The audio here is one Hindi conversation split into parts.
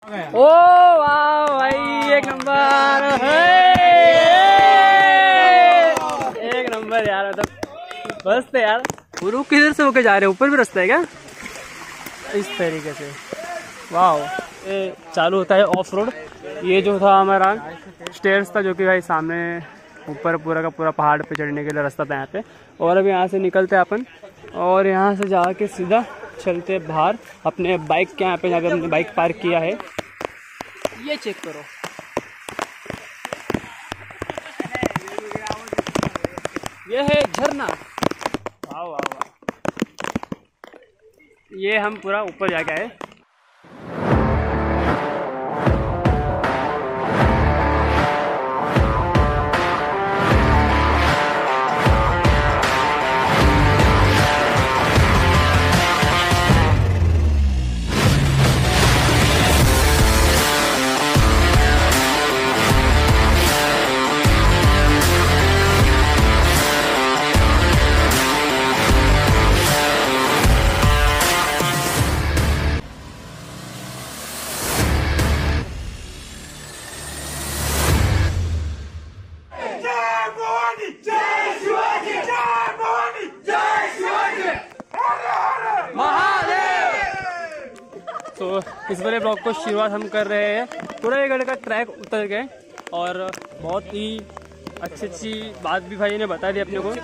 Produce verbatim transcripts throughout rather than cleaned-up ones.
ओ वाह भाई, एक नंबर एक नंबर यार। मतलब बस तो यार, वो लोग किधर से होके जा रहे हैं? ऊपर भी रास्ता है क्या? इस तरीके से वाह। ये चालू होता है ऑफ रोड। ये जो था हमारा स्टेयर्स था, जो कि भाई सामने ऊपर पूरा का पूरा पहाड़ पे चढ़ने के लिए रास्ता था यहाँ पे। और अब यहाँ से निकलते हैं अपन, और यहाँ से जाके सीधा चलते बाहर अपने बाइक के यहाँ पे, जहाँ पे हमने बाइक पार्क किया है। ये चेक करो, ये है झरना। वाह वाह वाह, ये हम पूरा ऊपर जाके आए। तो इस वाले ब्लॉग को शुरुआत हम कर रहे हैं। पूरा एक घंटे का ट्रैक उतर गए, और बहुत ही अच्छी अच्छी बात भी भाई ने बता दी अपने को।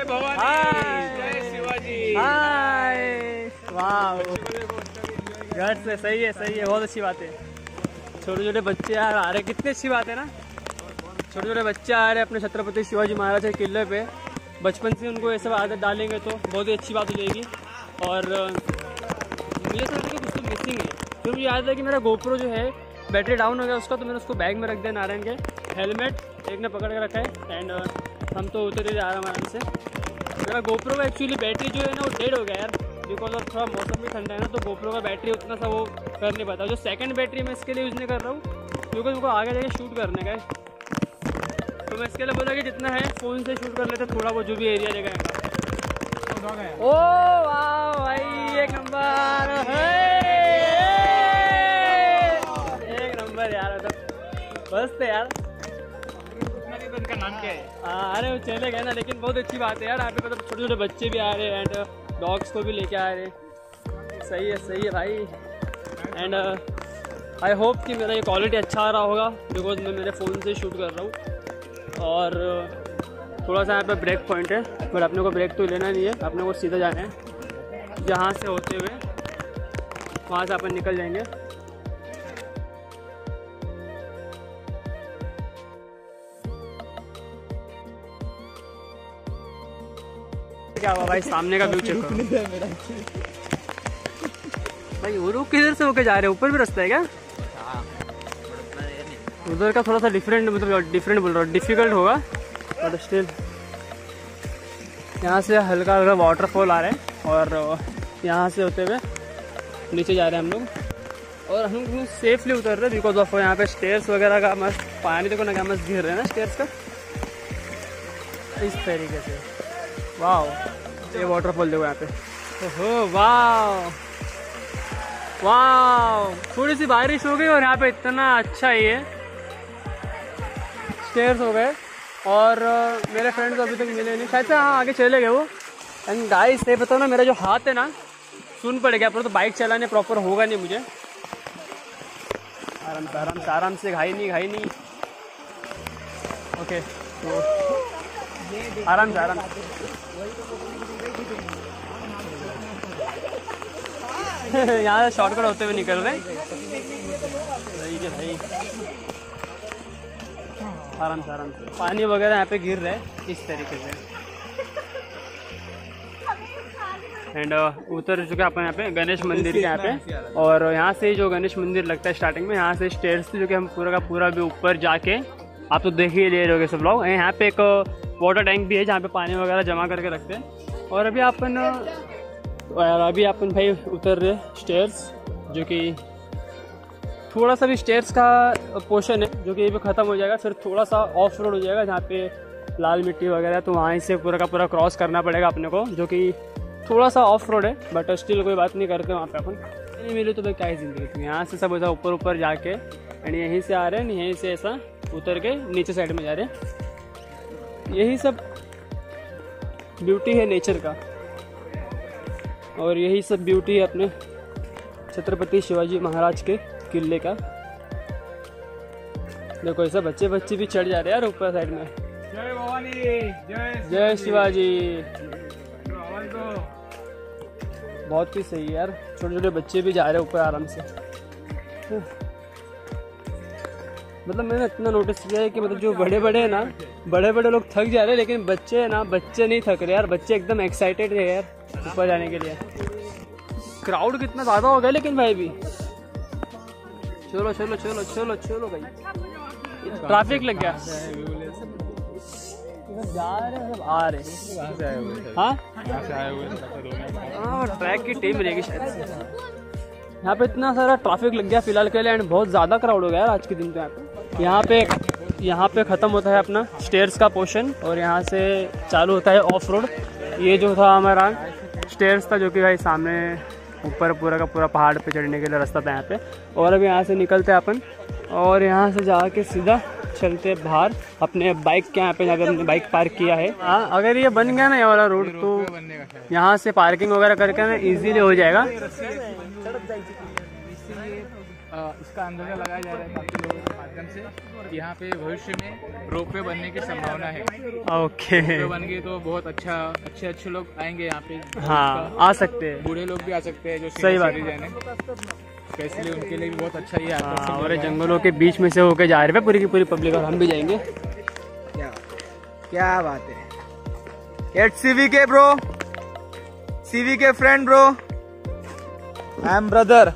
हाय वाह, घर से सही है सही है, बहुत अच्छी बात है। छोटे छोटे बच्चे यार आ रहे, कितनी अच्छी बात है ना। छोटे छोटे बच्चे आ रहे हैं अपने छत्रपति शिवाजी महाराज के किले पे। बचपन से उनको ये सब आदत डालेंगे तो बहुत ही अच्छी बात हो जाएगी। और मुझे समझ कि कुछ तो मिसिंग है, फिर मुझे याद है कि मेरा गोप्रो जो है बैटरी डाउन हो गया उसका, तो मैंने उसको बैग में रख दिया नारायण के। हेलमेट एक ने पकड़ के रखा है, एंड हम तो उतरे जा रहे हैं आराम से। मेरा गोप्रो का एक्चुअली बैटरी जो है ना वो डेड हो गया यार, बिकॉज ऑफ थोड़ा मौसम भी ठंडा है ना, तो गोप्रो का बैटरी उतना सा वो कर नहीं पाता। जो सेकंड बैटरी मैं इसके लिए यूज़ नहीं कर रहा हूँ, क्योंकि उनको आगे जाके शूट करने का है। तो मैं इसके लिए बोला कि जितना है फ़ोन से शूट कर लेते, थोड़ा वो जो भी एरिया जगह। ओ वाह भाई, एक नंबर एक नंबर यार। मतलब बस तो यार, उनका नाम क्या है? हाँ अरे वो चले गए ना, लेकिन बहुत अच्छी बात है यार। यहाँ पे मतलब छोटे छोटे बच्चे भी आ रहे हैं, एंड डॉग्स को भी लेके आ रहे हैं। सही है सही है भाई। एंड आई होप कि मेरा ये क्वालिटी अच्छा आ रहा होगा, बिकॉज मैं मेरे फ़ोन से शूट कर रहा हूँ। और थोड़ा सा यहाँ पे ब्रेक पॉइंट है, बट अपने को ब्रेक तो लेना नहीं है, अपने को सीधा जाना है। जहाँ से होते हुए वहाँ से अपन निकल जाएंगे। क्या हुआ भाई, सामने का व्यू चेक करो भाई। वो लोग किधर से होके जा रहे हैं? ऊपर भी रास्ता है क्या? उधर का थोड़ा सा डिफरेंट, मतलब डिफरेंट बोल रहा हूँ, डिफिकल्ट होगा, बट स्टिल यहाँ से हल्का हल्का वाटरफॉल आ रहा है। और यहाँ से होते हुए नीचे जा रहे हैं हम लोग, और हम सेफली उतर रहे हैं बिकॉज ऑफ यहाँ पे स्टेयर्स वगैरह का मस्त पानी देखो ना, क्या मस्त गिर रहे हैं ना स्टेयर्स का, इस तरीके से। वाह, ये वाटरफॉल देखो यहाँ पे। ओहो वाह वाह, थोड़ी सी बारिश हो गई और यहाँ पे इतना अच्छा ही है, स्टेयर्स हो गए। और uh, मेरे फ्रेंड्स अभी तक मिले नहीं, शायद से हाँ आगे चले गए वो। एंड गाइस ये बताओ ना, मेरा जो हाथ है ना सुन पड़ गया, पर तो बाइक चलाने प्रॉपर होगा नहीं मुझे। आराम से आराम से आराम से, घाई नहीं घाई नहीं। ओके तो आराम से आराम से यहाँ से शॉर्टकट होते हुए निकल रहे हैं भाई। आराम से आराम से, पानी वगैरह यहाँ पे गिर रहा है इस तरीके से। एंड uh, उतर चुके अपन यहाँ पे गणेश मंदिर के यहाँ पे। और यहाँ से जो गणेश मंदिर लगता है स्टार्टिंग में, यहाँ से स्टेयर्स से जो कि हम पूरा का पूरा भी ऊपर जाके, आप तो देख ही ले रहे होगे सब लोग। यहाँ पे एक वाटर टैंक भी है जहाँ पे पानी वगैरह जमा करके रखते हैं। और अभी अपन अभी अपन भाई उतर रहे स्टेयर्स, जो कि थोड़ा सा भी स्टेयर्स का पोर्शन है जो कि ये भी ख़त्म हो जाएगा, फिर थोड़ा सा ऑफ रोड हो जाएगा जहाँ पे लाल मिट्टी वगैरह, तो वहाँ से पूरा का पूरा क्रॉस करना पड़ेगा अपने को, जो कि थोड़ा सा ऑफ रोड है, बट स्टिल कोई बात नहीं करते वहाँ पे अपन। नहीं मिले तो भाई क्या ही जिंदगी थी। यहाँ से सब ऐसा ऊपर ऊपर जाके एंड यहीं से आ रहे हैं, यहीं से ऐसा उतर के नीचे साइड में जा रहे हैं। यही सब ब्यूटी है नेचर का, और यही सब ब्यूटी है अपने छत्रपति शिवाजी महाराज के किले का। देखो ऐसा बच्चे बच्चे भी चढ़ जा रहे हैं यार ऊपर साइड में। जय भवानी, जय जय शिवाजी। बहुत ही सही है यार, छोटे छोटे बच्चे भी जा रहे हैं ऊपर आराम से। मतलब मैंने इतना नोटिस किया है कि मतलब जो बड़े बड़े हैं ना, बड़े बड़े लोग थक जा रहे हैं, लेकिन बच्चे है ना, बच्चे नहीं थक रहे यार। बच्चे एकदम एक्साइटेड है यार ऊपर जाने के लिए। क्राउड कितना ज़्यादा हो गया लेकिन भाई भी। चलो चलो चलो चलो चलो भाई, ट्रैफिक लग गया। जा रहे हैं आ रहे हैं। हाँ हाँ, ट्रैक की टीम रहेगी शायद से। यहाँ पे इतना सारा ट्रैफिक लग गया फिलहाल के लिए, एंड बहुत ज़्यादा क्राउड हो गया यार आज के दिन पे। यहाँ पे यहाँ पे यहाँ पे ख़त्म होता है अपना स्टेयर्स का पोर्शन, और यहाँ से चालू होता है ऑफ रोड। ये जो था हमारा स्टेयर्स था, जो कि भाई सामने ऊपर पूरा का पूरा पहाड़ पे चढ़ने के लिए रास्ता था यहाँ पे। और अब यहाँ से निकलते हैं अपन, और यहाँ से जाके सीधा चलते बाहर अपने बाइक के यहाँ पे, जहाँ पे हमने बाइक पार्क किया है। हाँ, अगर ये बन गया ना ये वाला रोड, तो यहाँ से पार्किंग वगैरह करके ना इजीली हो जाएगा। इसका अंदाजा लगाया जा रहा है काफी लोगों के माध्यम से कि यहाँ पे भविष्य में रोपवे बनने की संभावना है। ओके, रोपवे बन गई तो बहुत अच्छा अच्छे अच्छे लोग आएंगे यहाँ पे। हाँ, आ सकते हैं, बूढ़े लोग भी आ सकते हैं जो सही बात है, स्पेशली उनके लिए भी बहुत अच्छा ही आता है। और जंगलों के बीच में से होके जा रहे हैं पूरी की पूरी पब्लिक, और हम भी जाएंगे। क्या क्या बात है। एट सीवी के ब्रो, सीवी के friend bro, I am brother.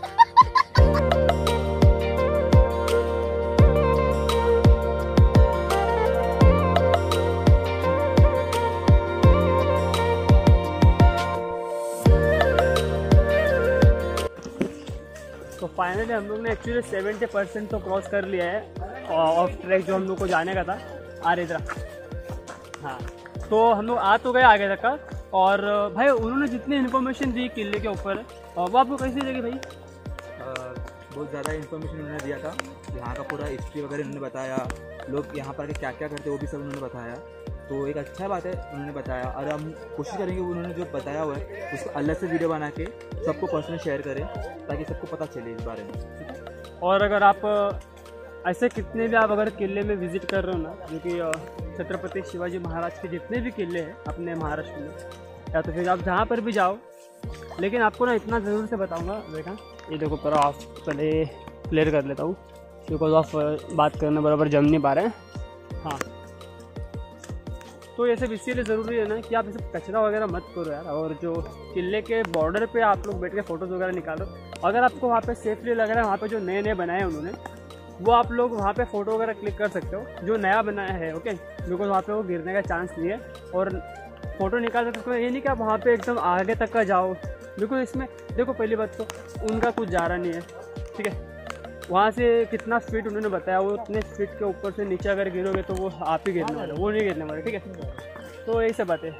तो फाइनली हम लोग ने एक्चुअली सेवेंटी परसेंट तो क्रॉस कर लिया है ऑफ ट्रैक जो हम लोग को जाने का था। आ रहे इधर, हाँ, तो हम लोग आ तो गए आगे तक का। और भाई उन्होंने जितनी इन्फॉर्मेशन दी किले के ऊपर, वो आपको कैसी लगी भाई? बहुत ज़्यादा इन्फॉर्मेशन उन्होंने दिया था, यहाँ का पूरा हिस्ट्री वगैरह उन्होंने बताया, लोग यहाँ पर क्या क्या करते वो भी सब उन्होंने बताया। तो एक अच्छा बात है उन्होंने बताया, और हम कोशिश करेंगे उन्होंने जो बताया हुआ है उसको अलग से वीडियो बना के सबको पर्सनली शेयर करें, ताकि सबको पता चले इस बारे में। और अगर आप ऐसे कितने भी आप अगर किले में विजिट कर रहे हो ना, जो कि छत्रपति शिवाजी महाराज के जितने भी किले हैं अपने महाराष्ट्र में, या तो फिर आप जहाँ पर भी जाओ, लेकिन आपको ना इतना ज़रूर से बताऊँगा। देखा, ये देखो पर ऑफ पहले क्लियर कर लेता हूँ, बिकॉज ऑफ बात करने बराबर जम नहीं पा रहे हैं। हाँ, तो ये सब इसीलिए ज़रूरी है ना कि आप ये सब कचरा वगैरह मत करो यार। और जो किले के बॉर्डर पे आप लोग बैठ के फ़ोटोज़ वगैरह निकालो, अगर आपको वहाँ पे सेफली लग रहा है, वहाँ पे जो नए नए बनाए हैं उन्होंने, वो आप लोग वहाँ पे फ़ोटो वगैरह क्लिक कर सकते हो जो नया बनाया है। ओके, बिकॉज वहाँ पे वो गिरने का चांस नहीं है, और फ़ोटो निकाल सकते हो। ये नहीं कि आप वहाँ पे एकदम आगे तक का जाओ, बिकॉज इसमें देखो पहली बात तो उनका कुछ जा रहा नहीं है, ठीक है। वहाँ से कितना फीट उन्होंने बताया, वो उतने फीट के ऊपर से नीचे अगर गिरोगे तो वो आप ही गिरने वाले, वो नहीं गिरने वाले, ठीक है। तो यही सब बातें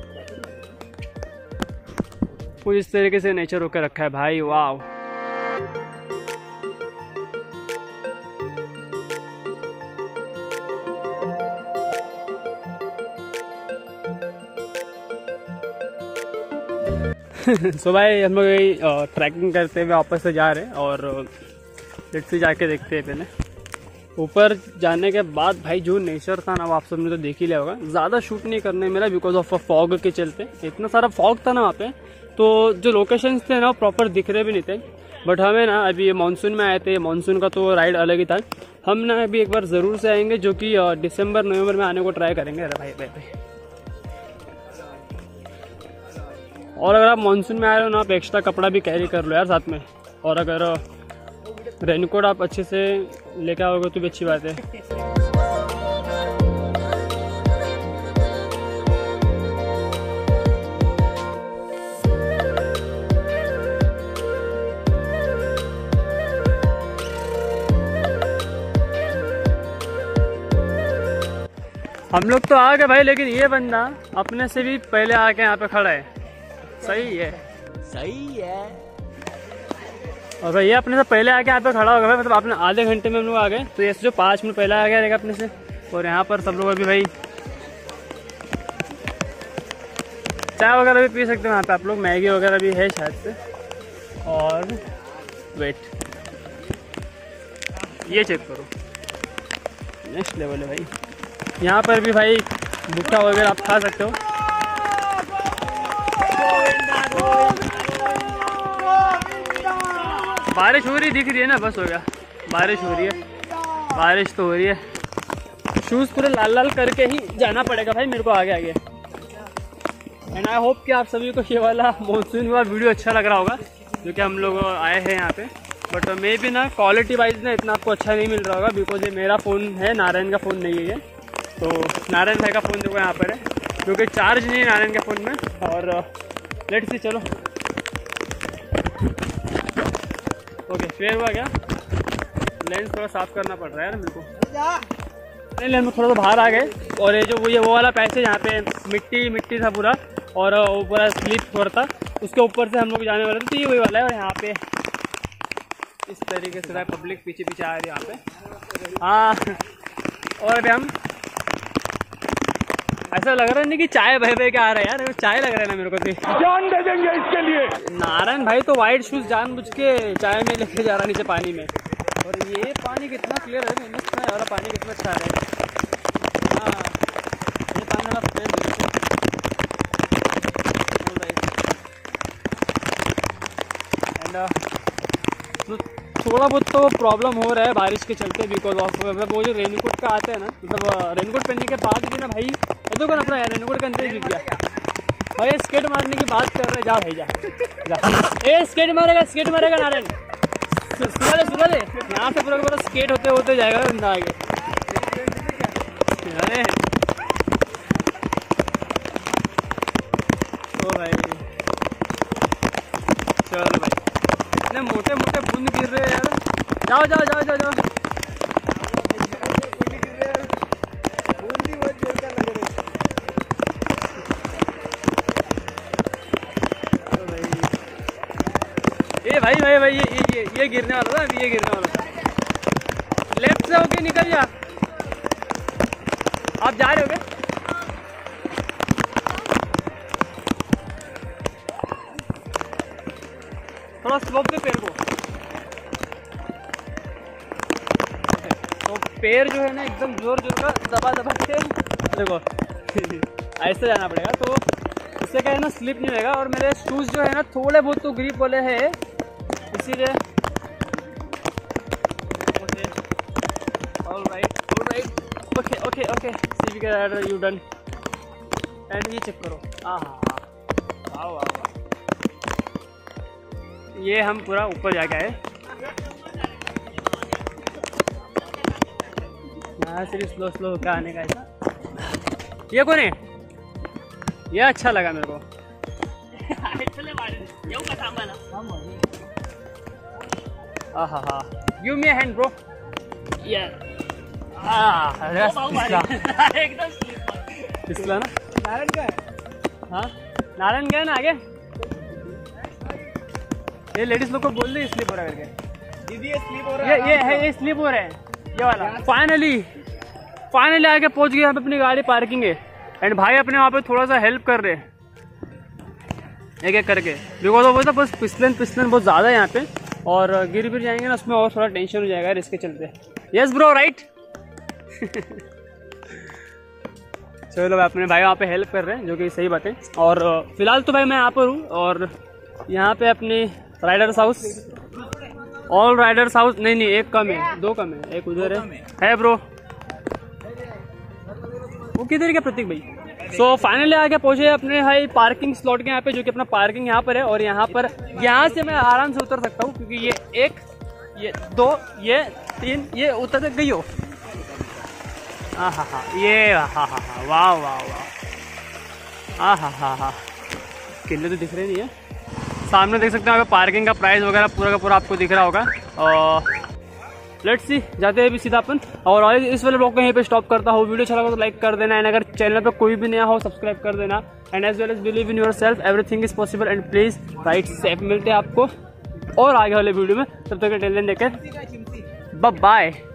कुछ इस तरीके से नेचर होकर रखा है भाई। वाह, सो भाई हम लोग ट्रैकिंग करते हुए वापस से जा रहे हैं, और लेट्स से जाके देखते हैं। पहले ऊपर जाने के बाद भाई जो नेचर था ना, वो आप सबने तो देख ही लिया होगा। ज़्यादा शूट नहीं करने मेरा बिकॉज ऑफ फॉग के चलते, इतना सारा फॉग था ना वहाँ पे, तो जो लोकेशंस थे ना प्रॉपर दिख रहे भी नहीं थे। बट हमें ना अभी ये मानसून में आए थे, मानसून का तो राइड अलग ही था। हम ना अभी एक बार ज़रूर से आएंगे, जो कि दिसंबर नवंबर में आने को ट्राई करेंगे। अरे भाई भाई भाई और अगर आप मानसून में आ रहे हो ना, आप एक्स्ट्रा कपड़ा भी कैरी कर लो यार साथ में। और अगर रेनकोट आप अच्छे से लेके आओगे तो भी अच्छी बात है। हम लोग तो आ गए भाई, लेकिन ये बंदा अपने से भी पहले आके यहाँ पे खड़ा है। सही है, सही है। और भाई ये अपने से पहले आके यहाँ पे खड़ा हो गया, मतलब आपने आधे घंटे में हम लोग आ गए, तो ये जो पाँच मिनट पहले आ गया रहेगा अपने से। और यहाँ पर सब लोग अभी भाई चाय वगैरह भी पी सकते हैं यहाँ पे आप लोग, मैगी वगैरह भी है शायद से। और वेट, ये चेक करो, नेक्स्ट लेवल है भाई। यहाँ पर भी भाई भुट्टा वगैरह आप खा सकते हो। बारिश हो रही दिख रही है ना, बस हो गया, बारिश हो रही है, बारिश तो हो रही है। शूज़ पूरे लाल लाल करके ही जाना पड़ेगा भाई मेरे को आगे आगे। एंड आई होप कि आप सभी को ये वाला मानसून वाला वीडियो अच्छा लग रहा होगा, जो कि हम लोग आए हैं यहाँ पे। बट मे भी ना क्वालिटी वाइज ना इतना आपको अच्छा नहीं मिल रहा होगा, बिकॉज ये मेरा फ़ोन है, नारायण का फ़ोन नहीं है ये। तो नारायण भाई का फ़ोन देखो यहाँ पर है, क्योंकि चार्ज नहीं है नारायण के फ़ोन में। और लेट्स सी, चलो ओके फेयर हुआ क्या, लेंस थोड़ा साफ करना पड़ रहा है यार मेरे को। नहीं, हम थोड़ा सा बाहर आ गए, और ये जो वो ये वो वाला पैसेज यहाँ पे मिट्टी मिट्टी था पूरा, और वो पूरा स्लिप हो रहा था, उसके ऊपर से हम लोग जाने वाले थे, तो ये वही वाला है। और यहाँ पे इस तरीके से पब्लिक पीछे पीछे आ रही है यहाँ पे। हाँ, और अभी हम ऐसा लग रहा है नहीं कि चाय बह बह के आ रहा है यार, चाय लग रहा है ना मेरे को। तो जान दे देंगे इसके लिए। नारायण भाई तो वाइट शूज जानबूझ के चाय में लेके जा रहा नीचे पानी में। और ये पानी कितना क्लियर है, मैंने सुना है वाला पानी कितना अच्छा है। हाँ, ये पानी वाला फ्रेश है। एंड थोड़ा बहुत तो प्रॉब्लम हो रहा है बारिश के चलते, बिकॉज ऑफ वो जो रेनकोट का आता है ना, मतलब रेनकोट पहनने के बाद भी ना भाई ये तो अपना यार रेनकोट के अंदर ही गिर गया भाई। स्केट मारने की बात कर रहे, जा भाई जा जा। ए स्केट मारेगा, स्केट मारेगा नारायण, सुना ले सुना ले, यहाँ से पूरा पूरा स्केट होते होते जाएगा बंदा आगे। अरे ओ भाई चलो भाई, इतने मोटे मोटे बूंद गिर रहे हैं यार। जाओ जाओ जाओ जाओ जाओ। ए भाई भाई भाई ये ये ये गिरने वाला था, अभी ये गिरने वाला था। लेफ्ट से होके निकल जा, आप जा रहे हो क्या? थोड़ा स्लोप पे पैर को, तो पैर जो है ना एकदम जोर जोर का दबा दबा के देखो ऐसे जाना पड़ेगा, तो इससे क्या है ना स्लिप नहीं होगा। और मेरे शूज़ जो है ना थोड़े बहुत तो ग्रिप वाले हैं, इसीलिए okay alright alright okay okay okay see we can you done. And ये चेक करो, हाँ हाँ वाह वाह वाह, ये हम पूरा ऊपर जाके आए। यहाँ से भी स्लो स्लो होकर आने का ऐसा। ये कौन है? ये अच्छा लगा मेरे को। हाँ हाँ, give me a hand bro. ये एकदम फिसला ना। नारायण का है? हाँ नारायण गया ना आगे। ये लेडीज लोग को बोल दे स्लीप हो रहा है करके। दीदी ये स्लीप हो रहा है। ये ये है, ये स्लीप हो रहा है ये वाला। फाइनली फाइनली आके पहुंच गए हम अपनी गाड़ी पार्किंग है। एंड भाई अपने वहाँ पे थोड़ा सा हेल्प कर रहे एक एक करके, बिकॉज वो तो बस फिसलन फिसलन बहुत ज़्यादा है यहाँ पे, और गिर गिर जाएंगे ना उसमें और थोड़ा टेंशन हो जाएगा इसके चलते। Yes bro right. चलो भाई अपने भाई वहाँ पे हेल्प कर रहे हैं, जो कि सही बात है। और फिलहाल तो भाई मैं यहाँ पर हूँ, और यहाँ पे अपने riders house, all riders house, नहीं नहीं एक कम है, दो कम है, एक उधर है, है ब्रो। वो किधर क्या प्रतीक भाई? सो so, फाइनली आके पहुंचे अपने भाई पार्किंग स्लॉट के यहाँ पे, जो कि अपना पार्किंग यहाँ पर है। और यहाँ पर यहाँ से मैं आराम से उतर सकता हूँ, क्योंकि ये एक, ये दो, ये तीन, ये उतर गई हो। हाँ हाँ हाँ, ये हाँ हाँ हाँ, वाह वाह वाह, हाँ हाँ हाँ हाँ, किले तो दिख रहे नहीं है। सामने देख सकते हैं यहाँ पे पार्किंग का प्राइस वगैरह पूरा का पूरा आपको दिख रहा होगा। और लेट्स सी, जाते हैं अभी सीधा अपन। और इस वाले ब्लॉग को यहीं पे स्टॉप करता हूँ। वीडियो अच्छा लगा तो लाइक कर देना, एंड अगर चैनल पे कोई भी नया हो सब्सक्राइब कर देना। And as well as believe in yourself, everything is possible, and please ride safe. मिलते हैं आपको और आगे वाले वीडियो में। तब तक टेलेंट देकर बाय बाय।